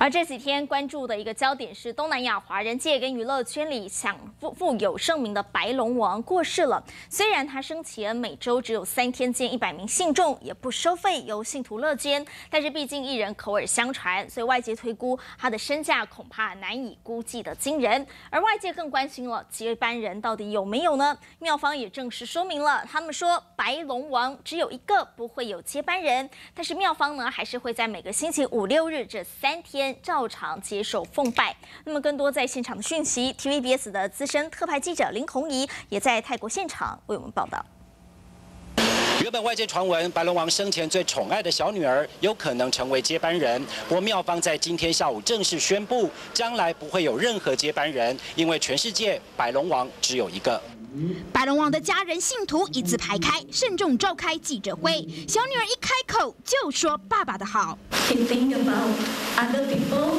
而这几天关注的一个焦点是，东南亚华人界跟娱乐圈里富有盛名的白龙王过世了。虽然他生前每周只有3天见100名信众，也不收费，由信徒乐捐，但是毕竟艺人口耳相传，所以外界推估他的身价恐怕难以估计的惊人。而外界更关心了接班人到底有没有呢？庙方也正式说明了，他们说白龙王只有一个，不会有接班人，但是庙方呢还是会在每个星期5、6日这3天。照常接受奉拜。那么更多在现场的讯息 ，TVBS 的资深特派记者林弘仪也在泰国现场为我们报道。 原本外界传闻白龙王生前最宠爱的小女儿有可能成为接班人，不过庙方在今天下午正式宣布，将来不会有任何接班人，因为全世界白龙王只有一个。 白龙王的家人信徒一字排开，慎重召开记者会。小女儿一开口就说爸爸的好。 He think about other people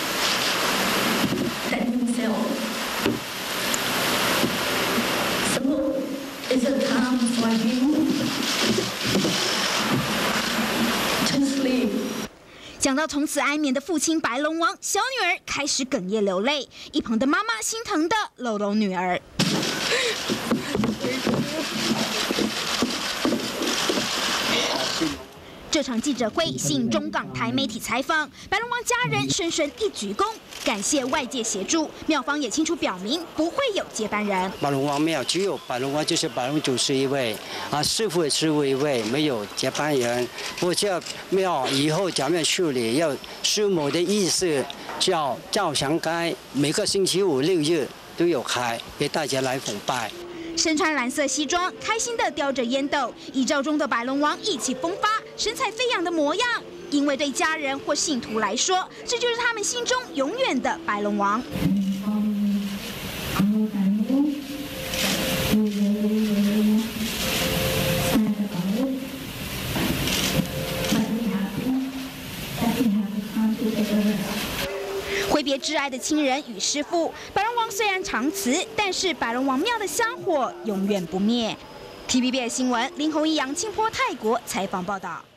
than himself. So it's a time for him to sleep. 讲到从此安眠的父亲白龙王，小女儿开始哽咽流泪，一旁的妈妈心疼的搂搂女儿。这场记者会吸引中港台媒体采访，白龙王家人深深一鞠躬，感谢外界协助。庙方也清楚表明不会有接班人。 白龙王庙只有白龙王，就是白龙祖师一位，师傅也师傅一位，没有接班人。不过这庙以后假面处理要师母的意思，叫照常开，每个星期5、6日都有开，给大家来奉拜。 身穿蓝色西装，开心地叼着烟斗，遗照中的白龙王意气风发、神采飞扬的模样。因为对家人或信徒来说，这就是他们心中永远的白龙王。挥别挚爱的亲人与师父，白龙王虽然长辞，但是白龙王庙的香火永远不灭。TVBS 新闻林弘仪、杨清波泰国采访报道。